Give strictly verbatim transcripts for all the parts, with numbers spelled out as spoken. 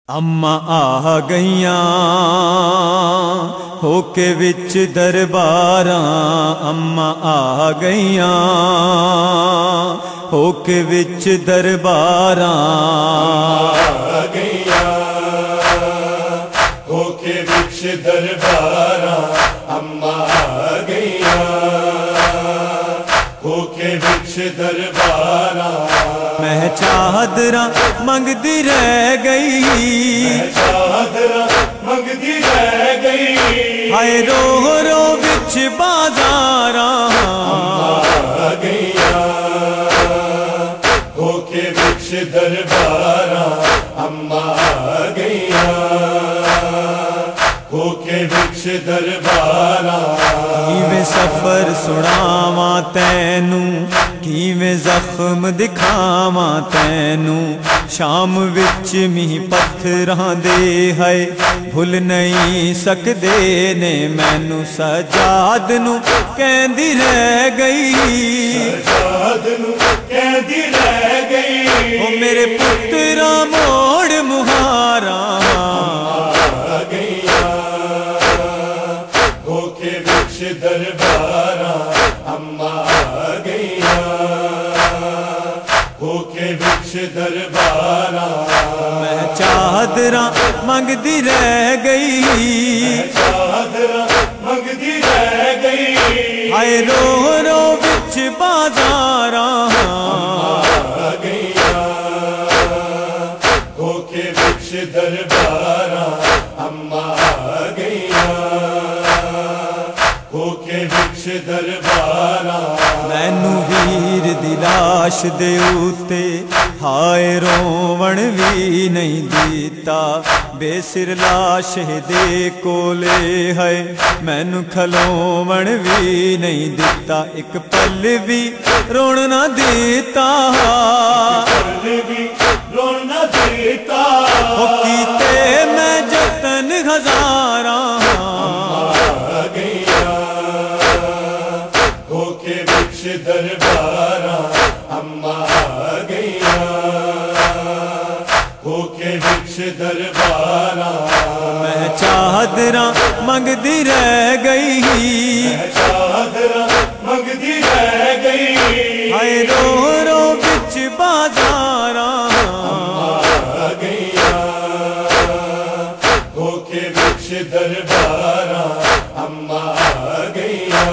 अम्मा आ गईयां होके विच दरबारां, अम्मा आ गईयां होके विच दरबारां, आ गईयां होके विच दरबारां, अम्मा आ गईयां होके विच दरबारां। मैं चादरां मंगदी रह गई, मैं चादरां मंगदी रह गई, हाय रो रो विच बाजारां, अम्मा आ गईयां होके विच दरबारां, अम्मा आ गईयां होके विच दरबारां। किवें सफर सुनावां तैनू, किवें जख्म दिखावां तैनू, शाम विच मींह पत्थरां दे है भुल नहीं सकदे ने मैनू। सजाद नू कहंदी रह गई, सजाद नू कहंदी रह गई, ओ मेरे पुत्रा मोड़ मुहारा, आ गईयां होके विच दरबारां, अम्मा आ गईयां होके विच दरबारां। मैं चादरां मंगदी रह गई, मैं चादरां मंगदी रह गई, हाय रो रो विच बाजारां, आ गईयां होके विच दरबारां, अम्मा आ गईयां होके विच दरबारां। मैनू वीर दी लाश दे उत्ते हाय रोवण भी नहीं दीता, बेसिर लाश दे कोले है मैनू खलोवण भी नहीं दिता, एक पल भी रोण ना देता, पल भी रोण ना देता, ओ कीते मैं जतन हजारां, आ गईयां होके विच दरबारां, अम्मा आ गईयां होके विच दरबारां। मैं चादरां मंगदी रह गई, मैं चादरां मंगदी रह गई, हाय रो रो विच बाजारां, आ गईयां होके विच दरबारां, अम्मा आ गईयां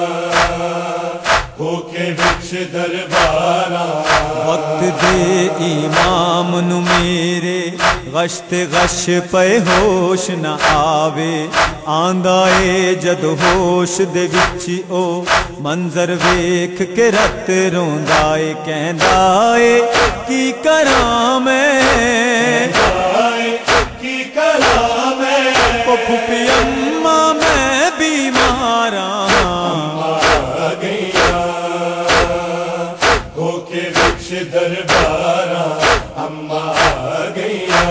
होके विच दरबारां। वक्त दे इमाम नू मेरे गश्त गश पे होश न आवे, आंदा ए जद होश दे विच ओ मंजर वेख के रत रोंदा ए, कहंदा ए की करां मैं, की करां मैं, ओ फुफी अम्मा मैं बीमारां, आ गईयां होके विच दरबारां, अम्मा आ गईयां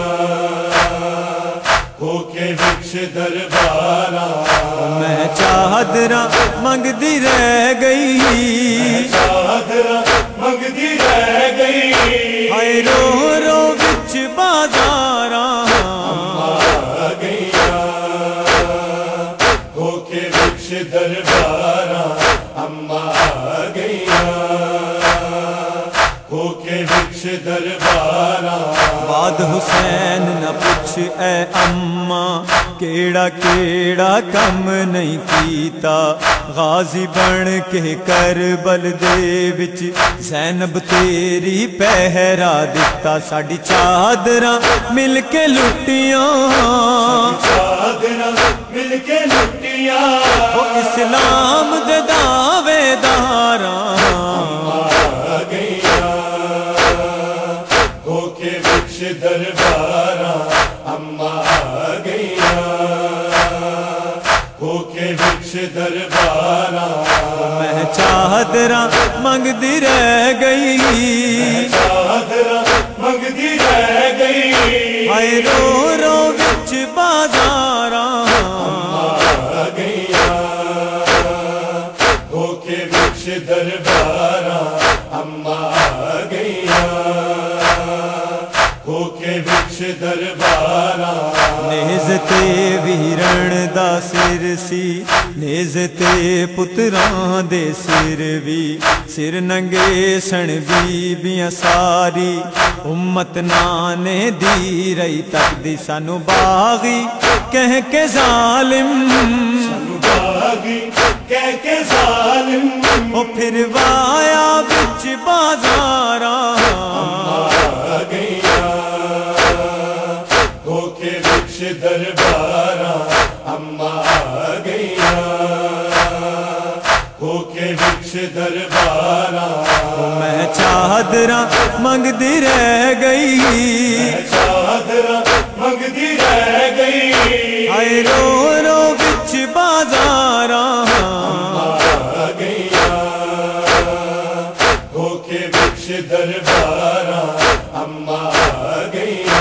होके विच दरबारां। मैं चादरां मंगदी रह गई, चादरां मंगदी रह गई, हाय रो रो विच बाजारां, आ गईयां होके विच दरबारां, अम्मा आ गईयां होके विच दरबारां। बाद हुसैन न पुछ ए अम्मा केड़ा केड़ा कम नहीं कीता, गाजी बन के करबल दे विच ज़ैनब तेरी पहरा दिता, साडी चादरां मिल के लुटियां, चादरां मिल के लुटियां, ओ इस्लाम दे दावेदारां, आ गईयां होके विच दरबारां, अम्मा आ गईयां होके विच दरबारां। मैं चादरां मंगदी रह गई, चादरां मंगदी रह गई, हाय रो रो विच बाजारां, आ गईयां होके विच दरबारां, अम्मा आ गईयां होके विच दरबार दरबारां नेज़ ते वीरण दा सिर सी, नेज़ ते पुत्रां दे सिर भी, सिर नंगे सन बीबियां सारी, उम्मत नाने दी रही तकदी सानू बागी कह के जालिम, सानू बागी कह के जालिम, ओ फिर वाया बिच बाजारां आ गईया होके विच दरबारां अम्मा आ गईया होके विच दरबारां मैं चादरां मंगदी रह गई, चादरां मंगदी रह गई, आए रो रो बिच बाजारां आ गईया होके विच दरबारां अम्मा आ गईया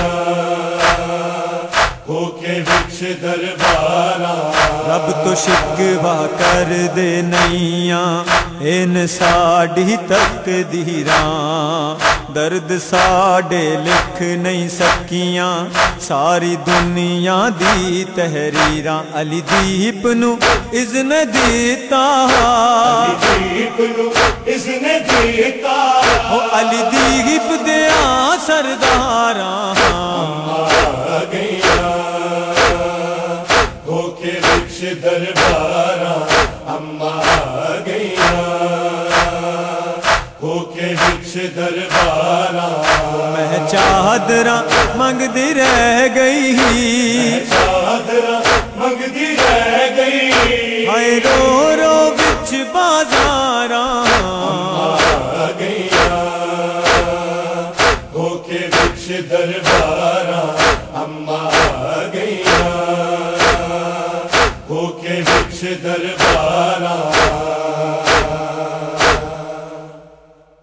होके विच दरबारां रब तो शिकवा कर दे नैया इन साड़ी तकदीरां, दर्द साडे लिख नहीं सकियां सारी दुनिया दी तहरीरां, अली दीप नू इज़्न दिता, दीप नू इसने दिता, ओ अली दीप दिया सरदारां आ गईया होके विच दरबारां अम्मा आ गईया होके विच दरबारां मैं चादरां मंगदी रह गई, चादरां मंगदी रह गई, हाय रो रो बिच बाजारां आ गईया होके विच दरबारां अम्मा आ गईया होके विच दरबारां